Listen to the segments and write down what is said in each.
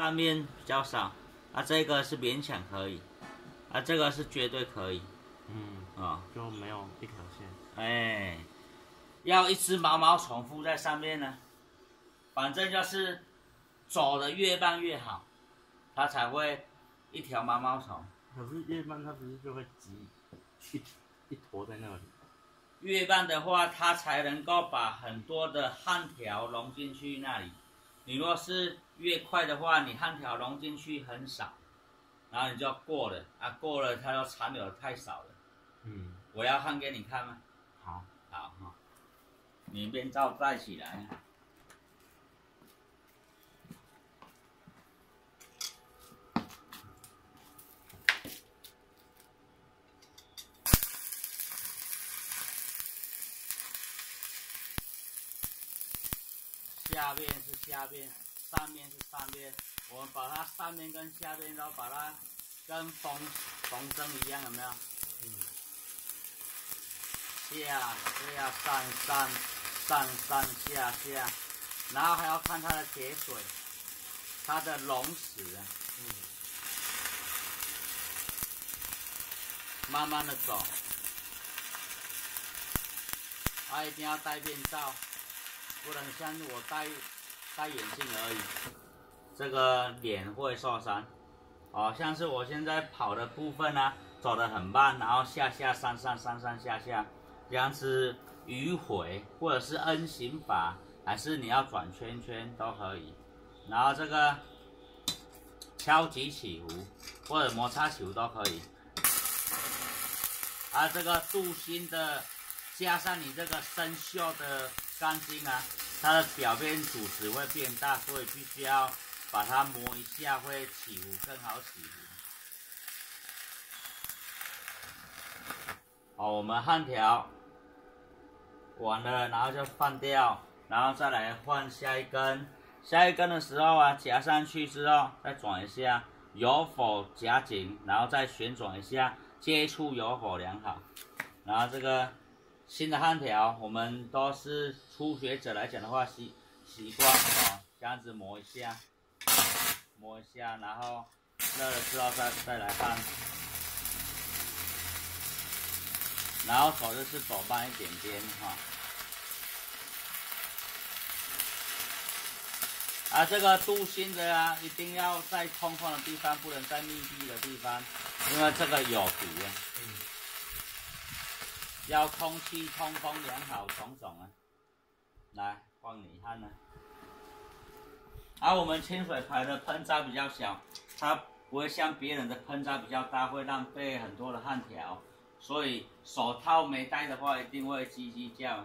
上面比较少，啊，这个是勉强可以，啊，这个是绝对可以， 就没有一条线。 哎，要一只毛毛虫附在上面呢，反正就是走的越慢越好，它才会一条毛毛虫。 可是越慢它不是就会积一坨在那里？ 越慢的话，它才能够把很多的焊条融进去那里。你若是越快的话，你焊条融进去很少，然后你就要过了啊，过了它就残留太少了。我要焊给你看吗？ 好， 好哈，你边照带起来。下面是下面，上面是上面。我们把它上面跟下面都把它跟缝针一样，有没有？下下，然后还要看它的铁水，它的熔石啊。慢慢的走，一定要戴面罩。不能像我戴眼镜而已，这个脸会受伤。像是我现在跑的部分呢，走得很慢，然后下上，这样子迂回或者是 N 型法，还是你要转圈圈都可以。然后这个敲击起伏或者摩擦起伏都可以。这个镀锌的加上你这个生锈的钢筋啊，它的表面阻值会变大，所以必须要把它磨一下，会起伏更好起伏。我们焊条完了，然后就放掉，然后再来换下一根。下一根的时候啊，夹上去之后再转一下，有否夹紧，然后再旋转一下，接触有否良好。然后这个新的焊条，我们都是初学者来讲的话，习惯这样子磨一下，然后热了之后再来焊，然后走就是走慢一点点这个镀锌的啊，一定要在通风的地方，不能在密闭的地方，因为这个有毒要空气通风良好种种来换你焊我们清水牌的喷渣比较小，它不会像别人的喷渣比较大，会浪费很多的焊条，所以手套没戴的话，一定会叽叽叫。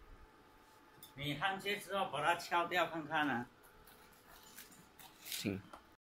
你焊接之后把它敲掉看看行。